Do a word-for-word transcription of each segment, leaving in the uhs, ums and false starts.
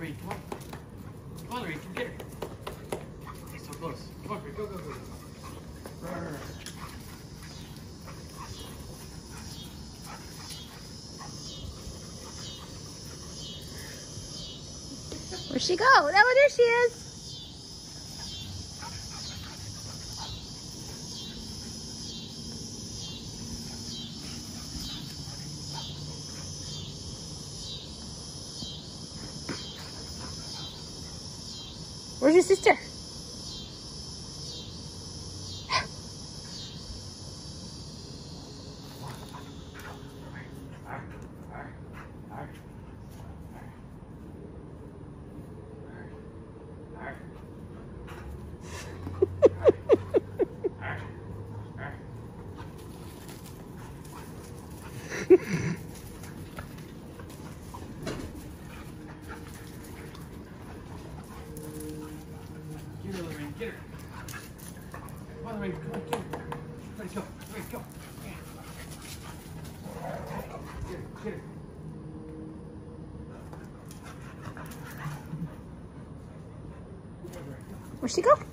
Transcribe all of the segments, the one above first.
Larraine, come on. Come on, Larraine, come get her. He's so close. Come on, Larraine, go, go, go. Run. Where'd she go? Oh, there she is. Where's your sister? Get her. Come on, Larraine, come on, get her. Let's go. Larraine, go. Yeah. Get her, get her. Where'd she go?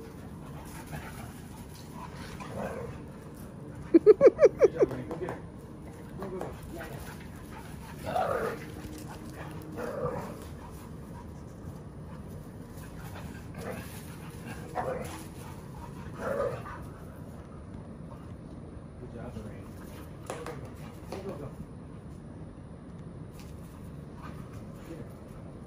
Good job, Larraine. Go get her. Go, go, go. Yeah, yeah. Good job, Larraine. Go, go, go. Go, go, go. Get her.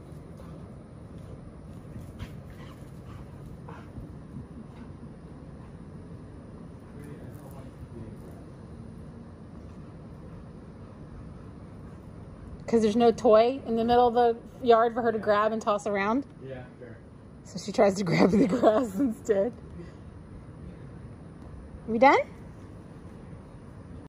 Because there's no toy in the middle of the yard for her to grab and toss around. Yeah, fair. So she tries to grab the grass instead. We done?